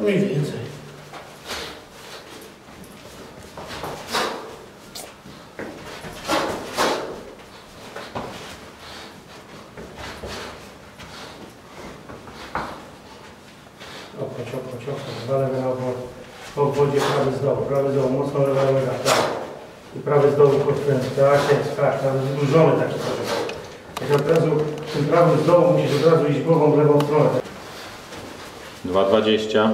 Mniej więcej. Ciągnąć. Dwa lewe na obwodzie, prawy z dołu, mocno lewa nога, tak. I prawy z dołu podkręt, tak jest, tak, nawet wydłużony taki trochę. Jak od razu tym prawym z dołu musisz od razu iść głową w lewą stronę. 2,20.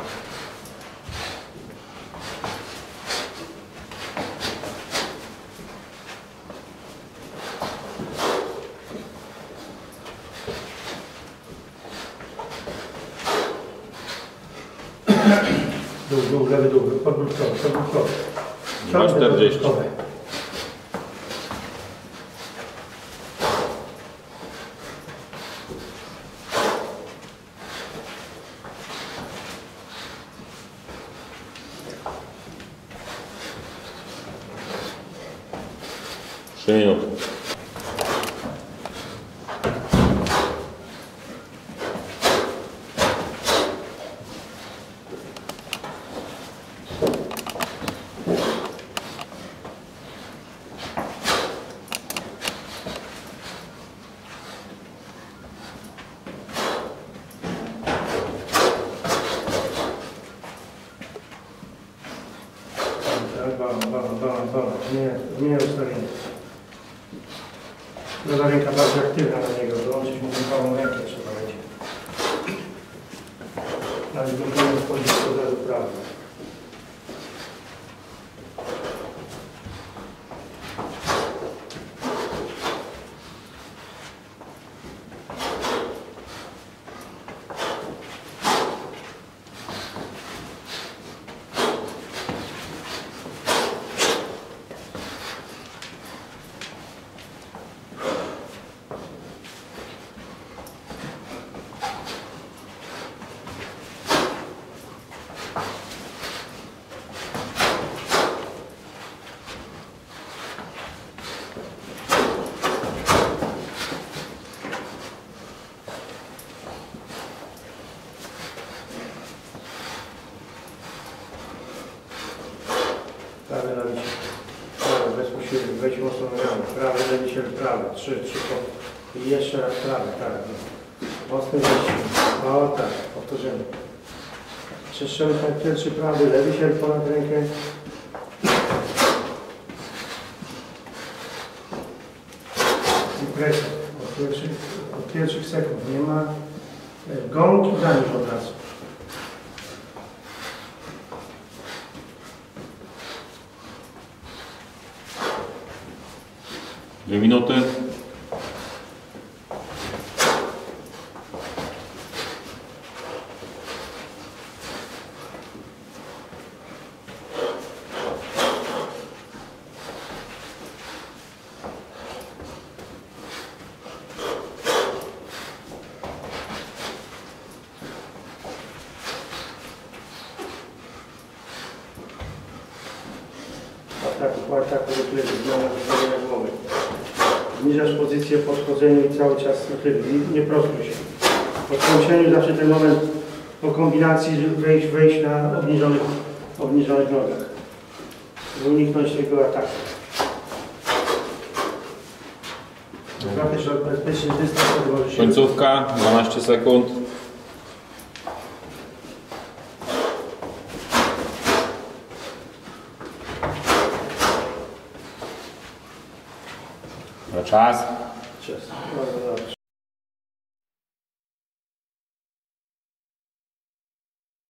Dół, lewy dół, podbródkowy. 2,40. Trzy minuty. Balans. Nie ustawienie. Lewa ręka bardzo aktywna na niego, dołączyć mu prawą rękę trzeba będzie. Ale będziemy wchodzić od razu prawo. Prawy lewiciel, prawy bezpośrednio, wejdź mocno na ramię, prawy lewiciel, prawy, 3 i jeszcze raz prawy, tak, mocny wejściem, o tak, powtórzymy. Przestrzemy tak pierwszy prawy lewiciel ponad rękę. I presja, od pierwszych sekund, nie ma gąk i zaniż od razu. Dwie minuty. Po ataku do tyłu, zmiana wystawienia głowy. Zniżasz pozycję po schodzeniu i cały czas na tył. Nie prostuj się. Po skończeniu zawsze ten moment po kombinacji, żeby wejść na obniżonych nogach. Żeby uniknąć tego ataku. Trafisz bezpieczny dystans, wtedy możesz się... Końcówka, 12 sekund. Czas. Bardzo dobrze.